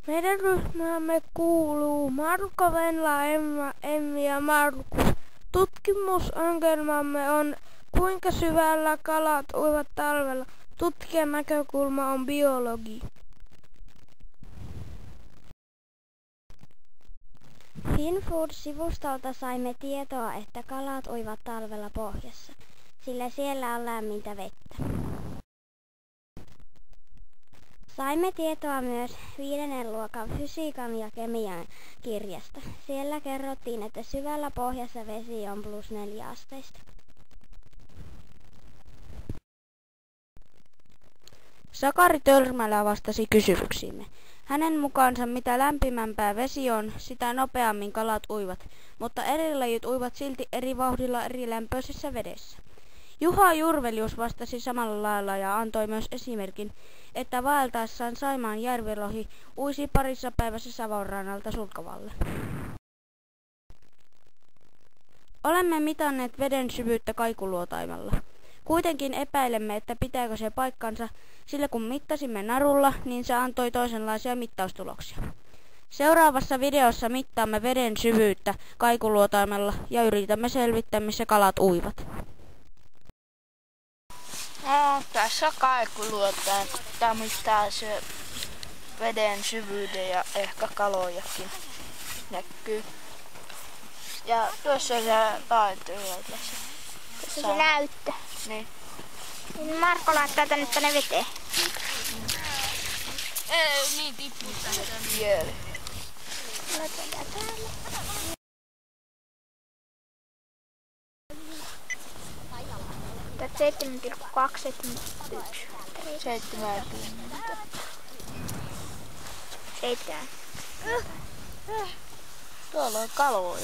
Meidän ryhmäämme kuuluu Marko, Venla, Emmi ja Markus. Tutkimusongelmamme on, kuinka syvällä kalat uivat talvella. Tutkijan näkökulma on biologi. Finfood-sivustolta saimme tietoa, että kalat uivat talvella pohjassa, sillä siellä on lämmintä vettä. Saimme tietoa myös 5. luokan fysiikan ja kemian kirjasta. Siellä kerrottiin, että syvällä pohjassa vesi on +4 asteista. Sakari Törmälä vastasi kysymyksiimme. Hänen mukaansa mitä lämpimämpää vesi on, sitä nopeammin kalat uivat, mutta eri lajit uivat silti eri vauhdilla eri lämpöisessä vedessä. Juha Jurvelius vastasi samalla lailla ja antoi myös esimerkin, että vaeltaessaan Saimaan järvilohi uisi parissa päivässä Savonrannalta Sulkavalle. Olemme mitanneet veden syvyyttä Kaikuluotaimella. Kuitenkin epäilemme, että pitääkö se paikkansa, sillä kun mittasimme narulla, niin se antoi toisenlaisia mittaustuloksia. Seuraavassa videossa mittaamme veden syvyyttä Kaikuluotaimella ja yritämme selvittää, missä kalat uivat. No, tässä Kaikuluotaim. Tämä mittaa se veden syvyyden ja ehkä kalojakin näkyy. Ja tuossa se taittuu tässä. Se näyttää. Niin. Marko laittaa tänne veteen. Ei niin tippuu tästä vielä. Laitetaan täällä. Tää 7,2, 7,1. 70. 7. Tuolla on kaloja.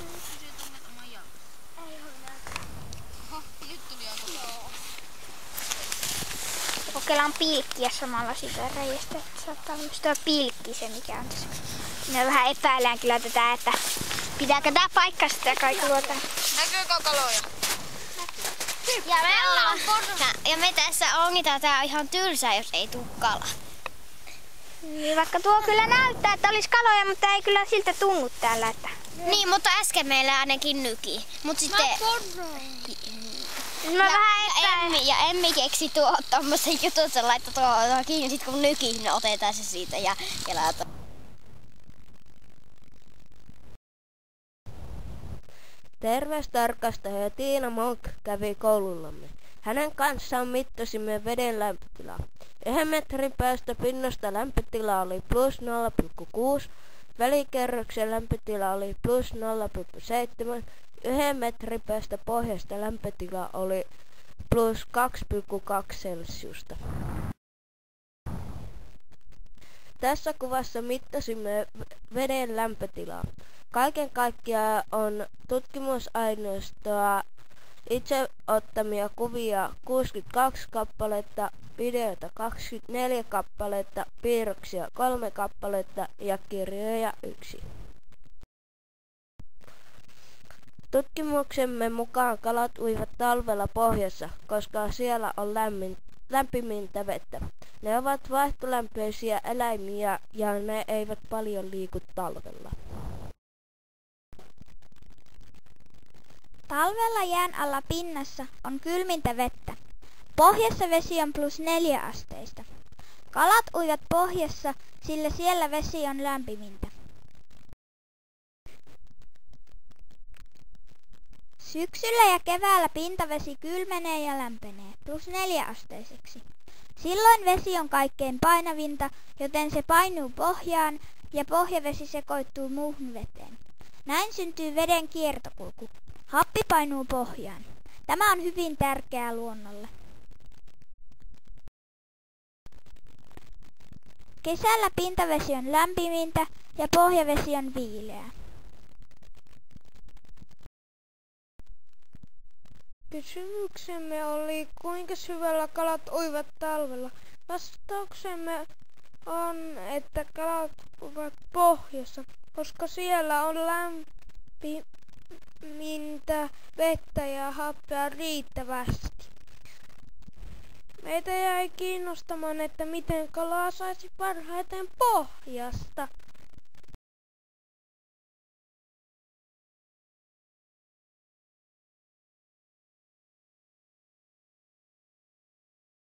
Kokeillaan pilkkiä samalla siitä reiästä, että saattaa myös tuo pilkki se mikä on tässä. Me vähän epäillään kyllä tätä, että pitääkö tää paikkaa sitä Kaikuluotaim. Näkyykö kaloja? Ja me tässä ongitaan, tää on ihan tylsää, jos ei tuu kala. Niin, vaikka tuo kyllä näyttää, että olisi kaloja, mutta ei kyllä siltä tunnu täällä. Että... Niin, mutta äsken meillä ainakin nyki. Mut sitten... Emmi keksi tuo tommosen jutun, se laittoi tuohon kiinni, sit kun nyki, niin otetaan se siitä ja laitetaan. Terveystarkastaja Tiina Monk kävi koulullamme. Hänen kanssaan mittasimme veden lämpötilaa. 1 metrin päästä pinnasta lämpötila oli +0,6, välikerroksen lämpötila oli +0,7, 1 metrin päästä pohjasta lämpötila oli +2,2 celsiusta. Tässä kuvassa mittasimme veden lämpötilaa. Kaiken kaikkiaan on tutkimusaineistoa, itse ottamia kuvia 62 kappaletta, videota 24 kappaletta, piirroksia 3 kappaletta ja kirjoja 1. Tutkimuksemme mukaan kalat uivat talvella pohjassa, koska siellä on lämpimintä vettä. Ne ovat vaihtolämpöisiä eläimiä ja ne eivät paljon liiku talvella. Talvella jään alla pinnassa on kylmintä vettä. Pohjassa vesi on +4 asteista. Kalat uivat pohjassa, sillä siellä vesi on lämpimintä. Syksyllä ja keväällä pintavesi kylmenee ja lämpenee +4 asteiseksi. Silloin vesi on kaikkein painavinta, joten se painuu pohjaan ja pohjavesi sekoittuu muuhun veteen. Näin syntyy veden kiertokulku. Happi painuu pohjaan. Tämä on hyvin tärkeää luonnolle. Kesällä pintavesi on lämpimintä ja pohjavesi on viileää. Kysymyksemme oli, kuinka syvällä kalat uivat talvella. Vastauksemme on, että kalat uivat pohjassa, koska siellä on lämpimintä vettä ja happea riittävästi. Meitä jäi kiinnostamaan, että miten kalaa saisi parhaiten pohjasta.